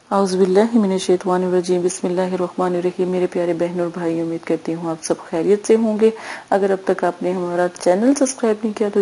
औज़ुबिल्लाहि मिनश्शैतानिर्रजीम बिस्मिल्लाहिर्रहमानिर्रहीम। मेरे प्यारे बहनों और भाई, उम्मीद करती हूँ आप सब खैरियत से होंगे। अगर अब तक आपने हमारा चैनल सब्सक्राइब नहीं किया तो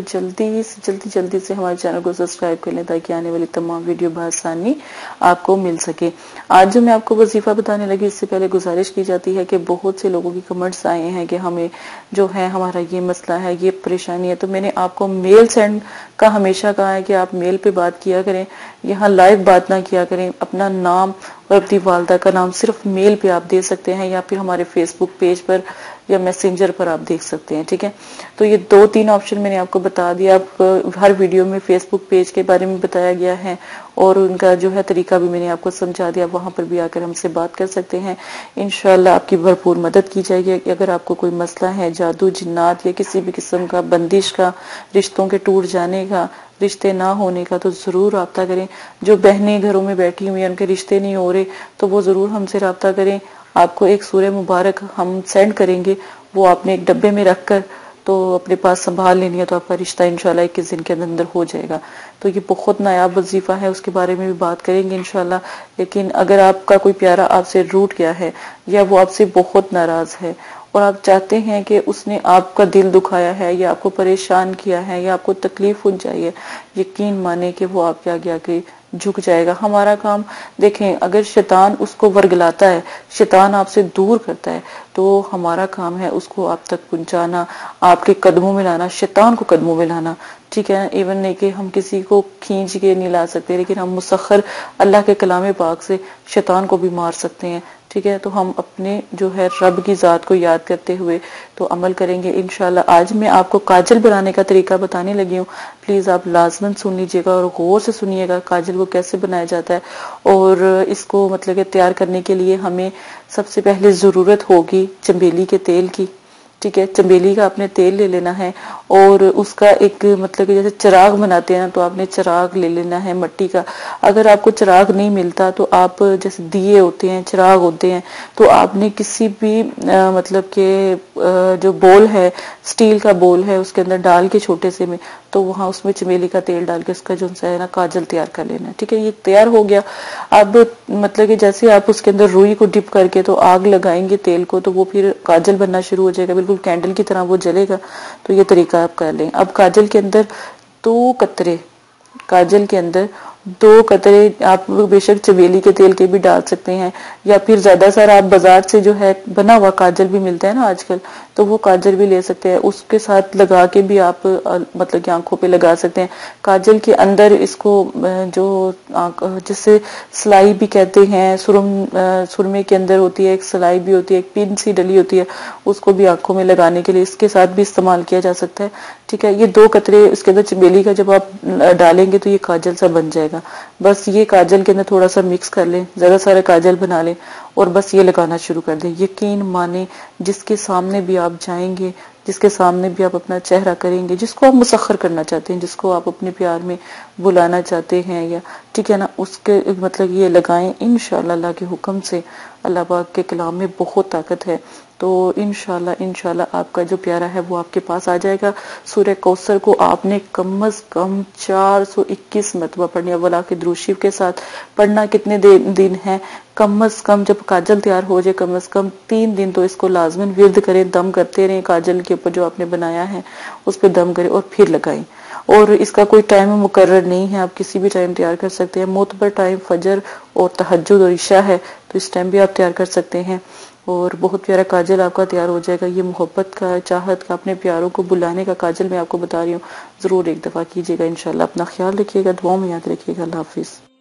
जल्दी से हमारे चैनल को सब्सक्राइब कर लें ताकि आने वाली तमाम वीडियो बआसानी आपको मिल सके। आज जो मैं आपको वजीफा बताने लगी, इससे पहले गुजारिश की जाती है कि बहुत से लोगों की कमेंट्स आए हैं कि हमें जो है हमारा ये मसला है, ये परेशानी है, तो मैंने आपको मेल सेंड का हमेशा कहा है कि आप मेल पे बात किया करें, यहाँ लाइव बात ना किया करें। अपना नाम और अपनी वालदा का नाम सिर्फ मेल पे आप दे सकते हैं या फिर हमारे फेसबुक पेज पर या मैसेंजर पर आप देख सकते हैं, ठीक है। तो ये 2-3 ऑप्शन मैंने आपको बता दिया। आप हर वीडियो में फेसबुक पेज के बारे में बताया गया है और उनका जो है तरीका भी मैंने आपको समझा दिया। वहां पर भी आकर हमसे बात कर सकते हैं। इंशाल्लाह आपकी भरपूर मदद की जाएगी। अगर आपको कोई मसला है जादू, जिन्नात या किसी भी किस्म का, बंदिश का, रिश्तों के टूट जाने का, रिश्ते ना होने का, तो जरूर राब्ता करें। जो बहनें घरों में बैठी हुई हैं, उनके रिश्ते नहीं हो रहे, तो वो जरूर हमसे राब्ता करें। आपको एक सूरह मुबारक हम सेंड करेंगे, वो आपने एक डब्बे में रखकर तो अपने पास संभाल लेनी है, तो आपका रिश्ता इंशाल्लाह 21 दिन के अंदर हो जाएगा। तो ये बहुत नायाब वजीफा है, उसके बारे में भी बात करेंगे इंशाल्लाह। लेकिन अगर आपका कोई प्यारा आपसे रूठ गया है या वो आपसे बहुत नाराज है और आप चाहते हैं कि उसने आपका दिल दुखाया है या आपको परेशान किया है या आपको तकलीफ पहुंचाई है, यकीन माने कि वो आपके आगे आके झुक जाएगा। हमारा काम देखें, अगर शैतान उसको वर्गलाता है, शैतान आपसे दूर करता है, तो हमारा काम है उसको आप तक पहुंचाना, आपके कदमों में लाना, शैतान को कदमों में लाना, ठीक है। इवन नहीं कि हम किसी को खींच के नहीं ला सकते, लेकिन हम मुसख्खर अल्लाह के कलाम पाक से शैतान को भी मार सकते हैं, ठीक है। तो हम अपने जो है रब की जात को याद करते हुए तो अमल करेंगे इंशाल्लाह। आज मैं आपको काजल बनाने का तरीका बताने लगी हूँ। प्लीज आप लाजमन सुन लीजिएगा और गौर से सुनिएगा काजल को कैसे बनाया जाता है। और इसको मतलब कि तैयार करने के लिए हमें सबसे पहले जरूरत होगी चमेली के तेल की, ठीक है। चमेली का आपने तेल ले लेना है और उसका एक मतलब कि जैसे चिराग बनाते हैं ना, तो आपने चिराग ले लेना है मिट्टी का। अगर आपको चिराग नहीं मिलता तो आप जैसे दिए होते हैं, चिराग होते हैं, तो आपने किसी भी मतलब के जो बोल है, स्टील का बोल है, उसके अंदर डाल के छोटे से में, तो वहां उसमें चमेली का तेल डाल के उसका जो है ना काजल तैयार कर लेना है, ठीक है। ये तैयार हो गया। अब मतलब कि जैसे आप उसके अंदर रुई को डिप करके तो आग लगाएंगे तेल को, तो वो फिर काजल बनना शुरू हो जाएगा, बिल्कुल कैंडल की तरह वो जलेगा। तो ये तरीका आप कर लें। अब काजल के अंदर 2 कतरे, काजल के अंदर 2 कतरे आप बेशक चमेली के तेल के भी डाल सकते हैं या फिर ज्यादा सारा आप बाजार से जो है बना हुआ काजल भी मिलता है ना आजकल, तो वो काजल भी ले सकते हैं। उसके साथ लगा के भी आप मतलब कि आंखों पे लगा सकते हैं। काजल के अंदर इसको जो जिससे सिलाई भी कहते हैं, सुरमे के अंदर होती है एक सिलाई भी होती है, एक पिन सी डली होती है, उसको भी आंखों में लगाने के लिए इसके साथ भी इस्तेमाल किया जा सकता है, ठीक है। ये 2 कतरे इसके अंदर चमेली का जब आप डालेंगे तो ये काजल सा बन जाएगा। बस ये काजल के अंदर थोड़ा सा मिक्स कर लें, ज्यादा सारा काजल बना लें और बस ये लगाना शुरू कर दें। यकीन माने जिसके सामने भी आप जाएंगे, जिसके सामने भी आप अपना चेहरा करेंगे, जिसको आप मुसख्खर करना चाहते हैं, जिसको आप अपने प्यार में बुलाना चाहते हैं, या ठीक है ना, उसके मतलब ये लगाएं इंशाल्लाह। अल्लाह के हुक्म से, अल्लाह पाक के कलाम में बहुत ताकत है, तो इंशाल्लाह आपका जो प्यारा है वो आपके पास आ जाएगा। सूरह कौसर को आपने कम से कम 421 मरतबा पढ़नी है, वला के दुरूद शरीफ के साथ पढ़ना। कितने दिन है? कम से कम जब काजल तैयार हो जाए कम से कम 3 दिन तो इसको लाजमन विर्द करें, दम करते रहें काजल के ऊपर जो आपने बनाया है उस पर दम करें और फिर लगाएं। और इसका कोई टाइम मुकर्रर नहीं है, आप किसी भी टाइम तैयार कर सकते हैं। मोतबर टाइम फजर और तहज्जुद और इशा है, तो इस टाइम भी आप तैयार कर सकते हैं और बहुत प्यारा काजल आपका तैयार हो जाएगा। ये मोहब्बत का, चाहत का, अपने प्यारों को बुलाने का काजल मैं आपको बता रही हूँ। जरूर एक दफा कीजिएगा इंशाल्लाह। अपना ख्याल रखिएगा, दुआओं में याद रखिएगा। अल्लाह हाफिज।